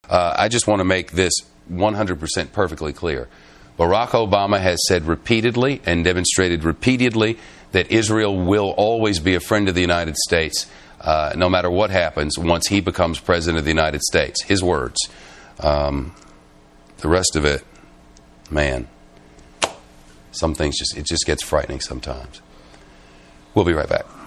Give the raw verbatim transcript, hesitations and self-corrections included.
Uh, I just want to make this one hundred percent perfectly clear. Barack Obama has said repeatedly and demonstrated repeatedly that Israel will always be a friend of the United States, uh, no matter what happens once he becomes president of the United States. His words. Um, the rest of it, man, some things just, it just gets frightening sometimes. We'll be right back.